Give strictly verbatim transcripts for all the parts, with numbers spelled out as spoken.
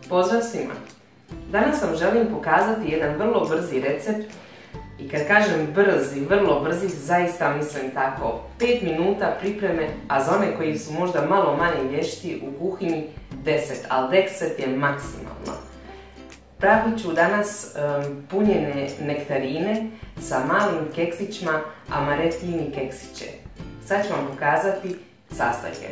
Pozdrav svima! Danas vam želim pokazati jedan vrlo brzi recept i kad kažem brzi, vrlo brzi, zaista mislim tako. pet minuta pripreme, a za one koji su možda malo manje vješti u kuhinji deset, ali deset je maksimalno. Pravit ću danas um, punjene nektarine sa malim keksićima amaretini keksiće. Sad ću vam pokazati sastojke.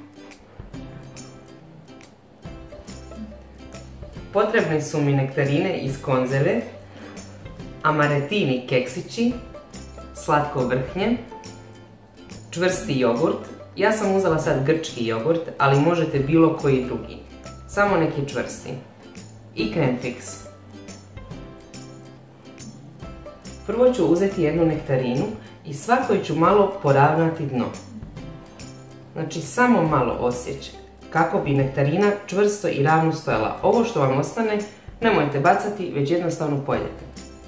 Potrebne su mi nektarine iz konzerve, amaretini keksići, slatko vrhnje, čvrsti jogurt. Ja sam uzela sad grčki jogurt, ali možete bilo koji drugi. Samo neki čvrsti. I krem fix. Prvo ću uzeti jednu nektarinu i svakoj ću malo poravnati dno. Znači samo malo osjeći kako bi nektarina čvrsto i ravno stojala. Ovo što vam ostane nemojte bacati, već jednostavno pojedete.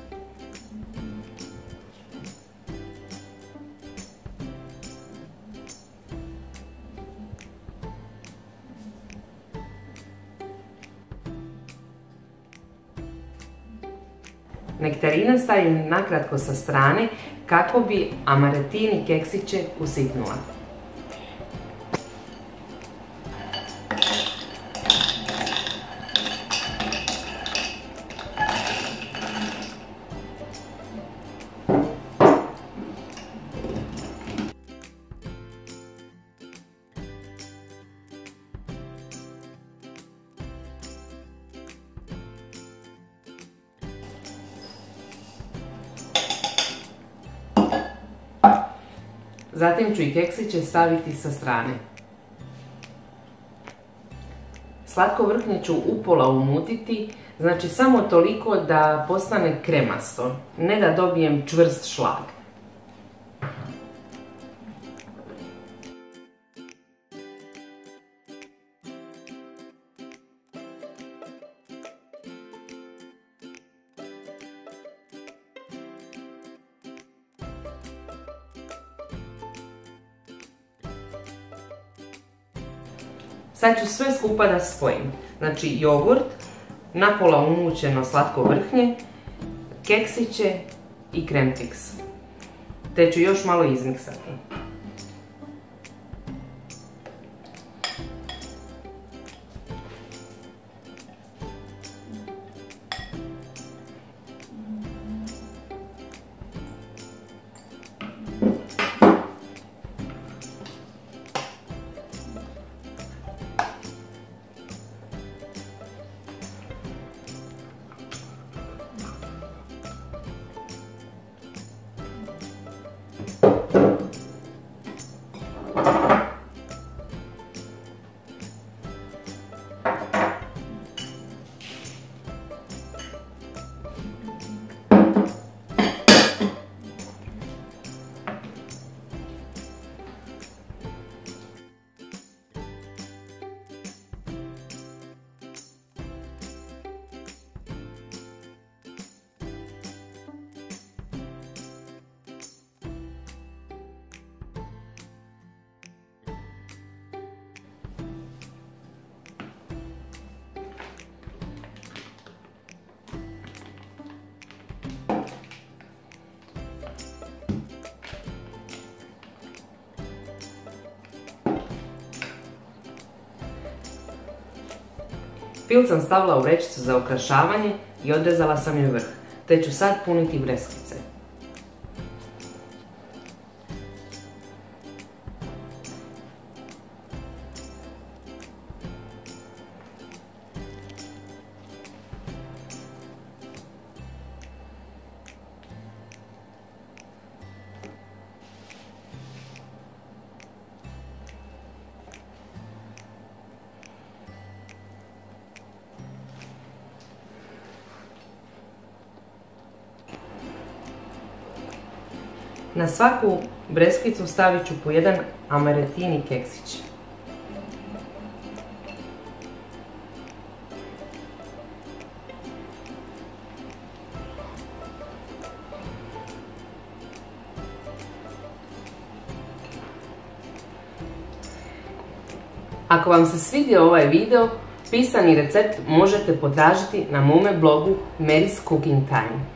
Nektarine stavim nakratko sa strane kako bi amaretini keksiće usitnula. Zatim ću i keksiće staviti sa strane. Slatko vrhnje ću upola umutiti, znači samo toliko da postane kremasto, ne da dobijem čvrst šlag. Sad ću sve skupa da spojim. Znači jogurt, napola umućeno slatko vrhnje, keksiće i krem fix. Te ću još malo izmiksati. Fil sam stavila u vrećicu za okrašavanje i odrezala sam joj vrh, te ću sad puniti breskvice. Na svaku breskvicu stavit ću po jedan amaretini keksić. Ako vam se svidio ovaj video, Pisani recept možete potražiti na mome blogu Mary's Cooking Time.